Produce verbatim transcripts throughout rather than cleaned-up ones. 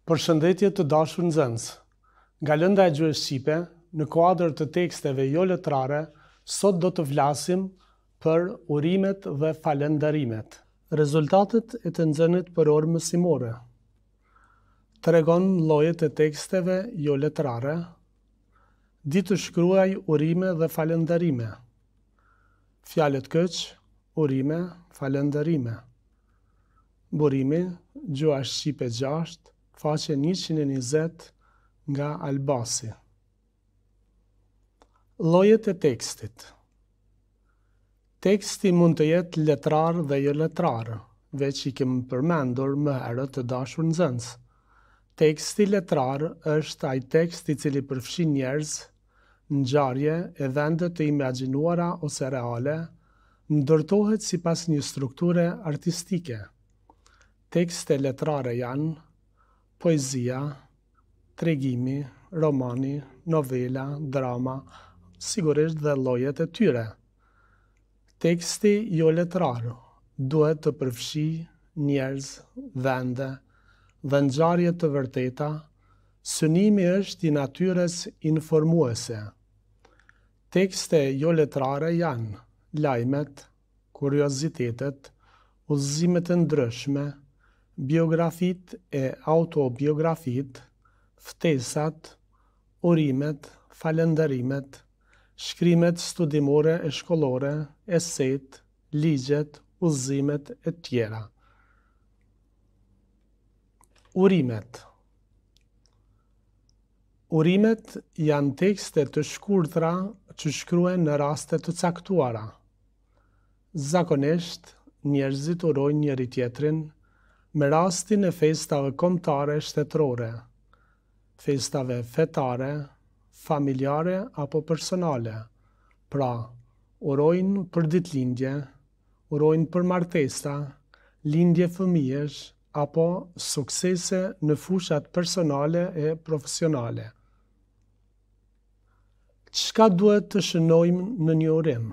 Përshëndetje të dashur nxënës. Nga lënda e gjuhës shqipe, në kuadër të teksteve jo letrare, sot do të flasim për urimet dhe falënderimet. Rezultatet e të nxënit për orë mësimore. Tregon llojet e teksteve jo letrare. Di të shkruaj urime dhe falënderime. Fjalët këç, urime, falënderime. Burimi, gjuha shqipe gjashtë, faqe njëqind e njëzet nga Albasi. Llojet e tekstit. Teksti mund të jetë letrar dhe jo letrar, veç i kemi përmendur më herët të dashur nxënës. Teksti letrar është ai tekst i cili përfshin njerëz, ngjarje, evente të imagjinuara ose reale, ndërtohet sipas një strukture artistike. Tekste letrare janë poezia, tregimi, romani, novela, drama, sigurisht dhe llojet e tyre. Teksti jo letrar duhet të përfshijë njerëz, vende dhe ngjarje të vërteta. Synimi është i natyrës informuese. Tekste jo letrare janë lajmet, kuriozitetet, udhëzimet e ndryshme, biografit e autobiografit, ftesat, urimet, falënderimet, shkrimet studimore e shkollore, eset, ligjet, udhëzimet e tjera. Urimet. Urimet janë tekste të shkurtra që shkruhen në raste të caktuara. Zakonisht, njerëzit urojnë njëri tjetrin me rastin e festave kombëtare shtetërore, festave fetare, familjare apo personale. Pra, urojnë për ditëlindje, urojnë për martesa, lindje fëmijësh apo suksese në fushat personale e profesionale. Çka duhet të shënojmë në një urim?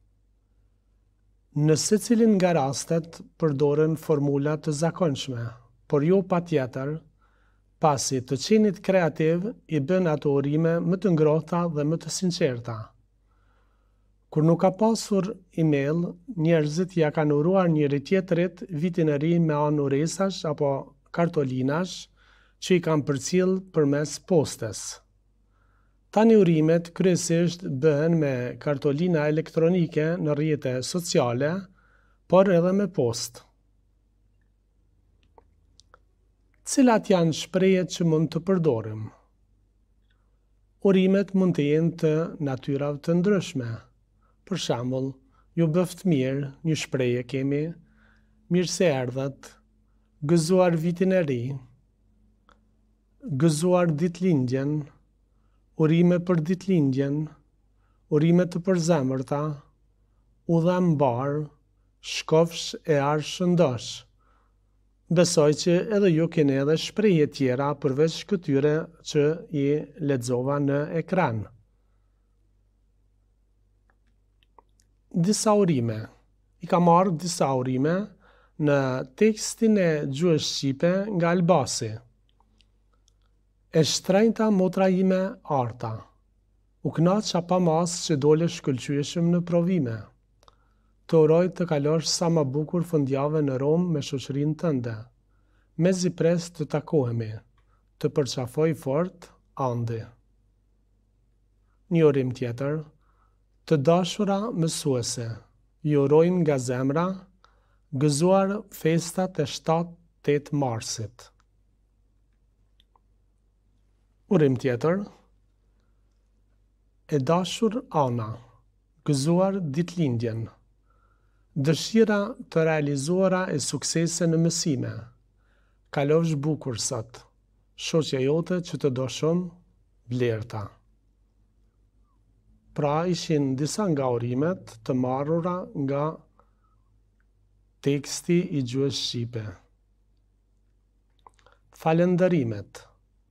Në secilin nga rastet përdoren formula të zakonshme, por jo patjetër, pasi të qenit kreativ i bën ato urime më të ngrohta dhe më të sinqerta. Kur nuk ka pasur email, njerëzit ja kanë uruar njëri tjetrit vitin e ri me anë uresash apo kartolinash që i kanë përcjell përmes postes. Tani urimet kryesisht bëhen me kartolina elektronike në rrjete sociale, por edhe me post. Cilat janë shprehjet që mund të përdorim? Urimet mund të jenë të natyrave të ndryshme. Për shembull, ju bëft mirë, një shprehje kemi, mirë se erdhët, gëzuar vitin e ri, gëzuar ditëlindjen, urime për ditëlindjen, urime të përzemërta, udha mbar, shkofsh e arsh shëndosh. Besoj që edhe ju keni edhe shprehje tjera përveç këtyre që i lexova në ekran. Disa urime. I kam marrë disa urime në tekstin e gjuhës shqipe nga Albasi. E shtrenjta motra ime Arta. U kënaqa pa mas që dole shkëlqyeshëm në provime. Të uroj të kalosh sa më bukur fundjavë në Rom me shoqërinë tënde. Mezi pres të takohemi. Të përqafoj fort, Andi. Një urim tjetër. Të dashura mësuese. Ju urojmë nga zemra, gëzuar festat e shtatë tetë marsit. Urim tjetër. E dashur Ana, gëzuar ditëlindjen. Dëshira të realizuara e suksese në mësime. Kalofsh bukur sot. Shoqja jote që të do shumë, Blerta. Pra ishin disa nga urimet të marrura nga teksti i gjuhës shqipe. Falënderimet.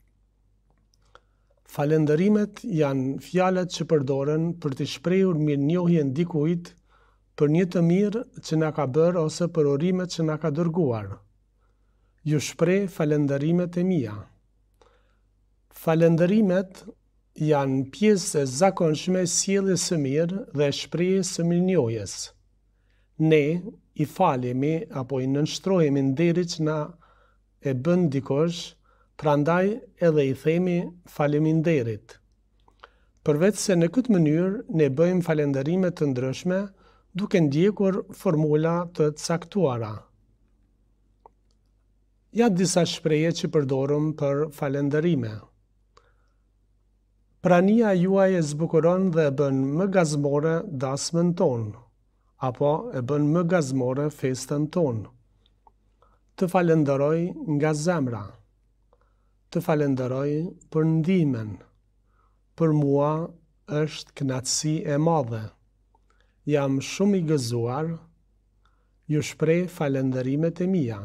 Falënderimet janë fjalët që përdoren për të shprehur mirënjohjen dikujt për një të mirë që na ka bërë ose për urimet që na ka dërguar. Ju shpreh falënderimet e mia. Falënderimet janë pjesë e zakonshme e sjelljes së mirë dhe shprehjes së mirënjohjes. Ne i falemi apo i nënshtrohemi nderit që na e bën dikush, prandaj edhe i themi faleminderit. Përveç se në këtë mënyrë ne bëjmë falënderime të ndryshme duke ndjekur formula të caktuara. Ja disa shprehje që përdorum për falënderime. Prania juaj e zbukuron dhe e bën më gazmore dasmën tonë, apo e bën më gazmore festën tonë. Të falenderoj nga zemra. Të falenderoj për ndihmën. Për mua është kënaqësi e madhe. Jam shumë i gëzuar. Ju shpreh falënderimet e mia.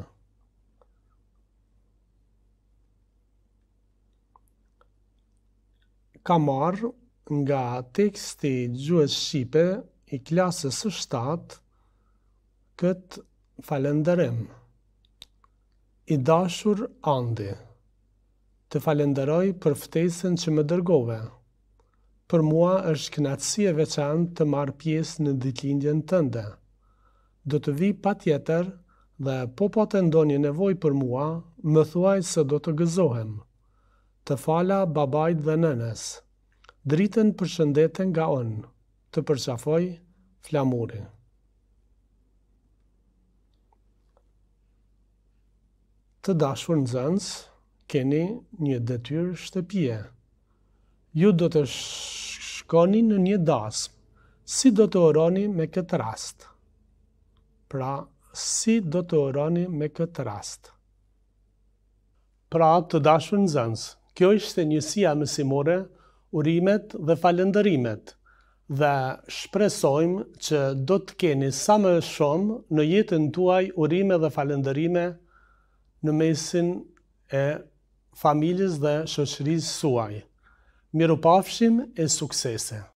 Ka marrë nga teksti gjuhës shqipe i klasës së shtatë këtë falënderim. I dashur Andi, të falenderoj për ftesën që më dërgove. Për mua është kënaqësi e veçantë të marr pjesë në ditëlindjen tënde. Do të vi patjetër dhe po patë ndonjë nevojë për mua, më thuaj se do të gëzohem. Të fala babait dhe nënës. Dritën përshëndeten nga unë. Të përqafoj Flamuri. Të dashur nxënës, keni një detyrë shtëpie. Ju do të shkoni në një dasmë. Si do të uroni me këtë rast? Pra, si do të uroni me këtë rast? Pra, të dashur nxënës, kjo ishte njësia mësimore, urimet dhe falënderimet, dhe shpresojmë që do të keni sa më shumë në jetën tuaj urime dhe falënderime në mesin e familjes dhe shoqërisë suaj. Mirupafshim e suksese!